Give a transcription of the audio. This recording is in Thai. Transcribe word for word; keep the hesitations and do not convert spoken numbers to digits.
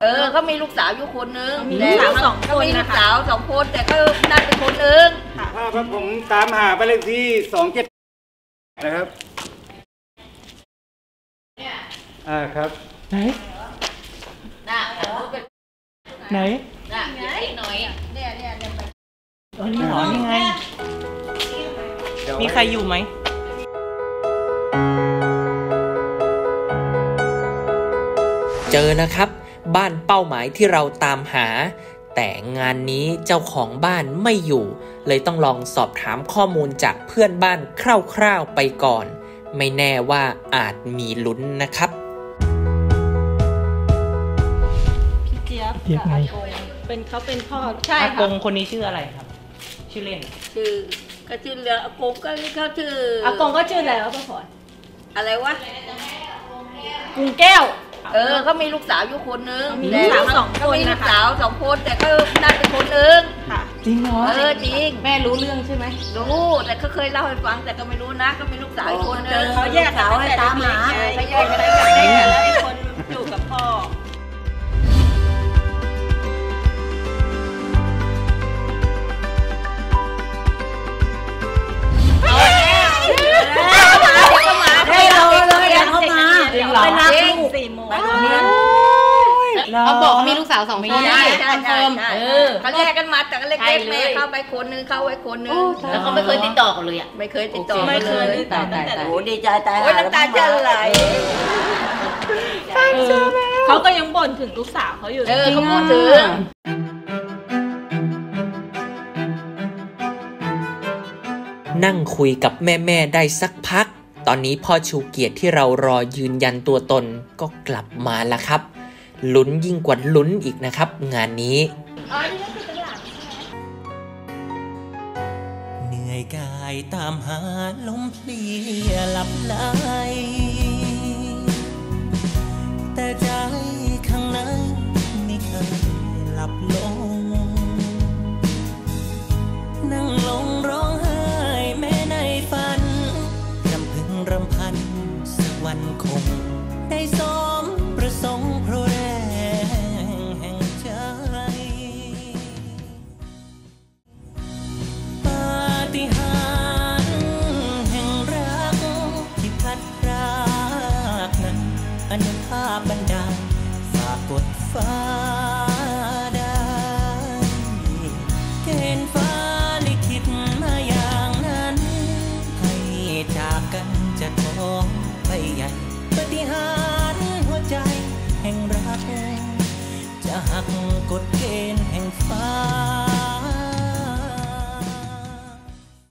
เออเขามีลูกสาวอยู่คนนึงมีลูกสาวสองคนมีลูกสาวสองคนแต่ก็ได้เป็นคนนึงถ้าว่าผมตามหาไปเลขที่สองเจ็ดนะครับอ่าครับไหนน่ะไหนน่ะไงหน่อยเนี่ยเนี่ยเนี่ยไปอ๋อนี่หรอนี่ไงมีใครอยู่ไหมเจอนะครับบ้านเป้าหมายที่เราตามหาแต่งานนี้เจ้าของบ้านไม่อยู่เลยต้องลองสอบถามข้อมูลจากเพื่อนบ้านคร่าวๆไปก่อนไม่แน่ว่าอาจมีลุ้นนะครับพี่เจี๊ยบกับอากงเป็นเขาเป็นพ่อใช่อากงคนนี้ชื่ออะไรครับชื่อเล่นชื่อก็ชื่อเรืออากงก็เขาชื่ออากงก็ชื่ออะไรวะพ่อฝนอะไรวะกุ้งแก้วเออเขามีลูกสาวอยู่คนนึงมีลูกสาวสองคนมีลูกสาวสองคนแต่ก็ได้เป็นคนนึงค่ะจริงเหรอเออจริงแม่รู้เรื่องใช่ไหมรู้แต่เขาเคยเล่าให้ฟังแต่ก็ไม่รู้นะก็มีลูกสาวคนนึงเขาแยกสาวให้ตามหาเขาแยกกันได้แบบนี้แล้วไอ้คนอยู่กับพ่อเขาบอกเขามีลูกสาวสองคนใช่ใช่ใช่เขาแยกกันมาแต่ก็เล็กๆแม่เข้าไปคนนึงเข้าไว้คนนึงแล้วเขาไม่เคยติดต่อกันเลยอ่ะไม่เคยติดต่อไม่เคยติดต่อตั้งแต่โอ้ดีใจตายโอ้ยน้ำตาจะไหลเขาก็ยังบ่นถึงลูกสาวเขาอยู่เออเขาพูดถึงนั่งคุยกับแม่ๆได้สักพักตอนนี้พ่อชูเกียรติที่เรารอยืนยันตัวตนก็กลับมาแล้วครับลุ้นยิ่งกว่าลุ้นอีกนะครับงานนี้เหนื่อยกายตามหาลมเพลียหลับไหลแต่ใจข้างในไม่เคยหลับลงนั่งลงร้องไห้แม้ในฝันรำพึงรำพันสักวันคงได้สมประสงค์เพราะแรงแห่งใจปาฏิหาริย์แห่งรักที่พลัดพรากนั้นอนุภาพบันดาลฝากกดฟ้าได้เกณฑ์ฟ้าลิขิตมาอย่างนั้นให้จากกันจะท้องไปใหญ่ปาฏิหาริย์หัวใจแห่งรักจะหักกฎเกณฑ์